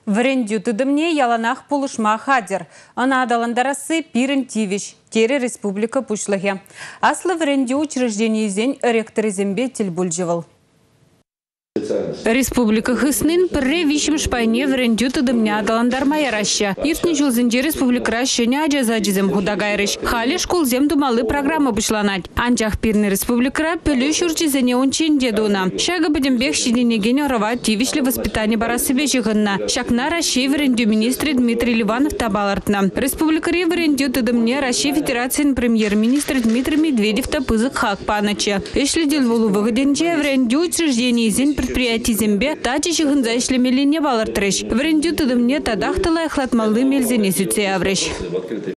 Врендю тыдымне яланах пулышма хадер. Ана адаландарасы пирен тивиш. Тере республика пушлыхе. Аслы врендю учреждениезен ректоризембе тельбульжевал. Республика хыснын пірре вишім шпайне врендю тыдымне адаландарма яраща. Иртні жылзынже республика ращене ажазаджизем худагайрыш. Хали школ зем думалы программа бушланать. Анчах пирны республикара пөлі шурчизене ончен дедуна. Шага бедембех шиденеген орова тивишлі воспитание барасыбе жығынна. Шакна Рашей врендю министрі Дмитрий Ливанов табалартна. Республикаре врендю тыдымне Рашей Федерациян премьер-министр Дмитрий Медведев тапызык хак паныча. Эшледел волу выгоденче врендю учреждениезен предприятий зембе тачи шығынза ішлемеліне балартырыш. Врендю тыдымне тадақтылай хлатмалы мелзене сүтсе аврыш.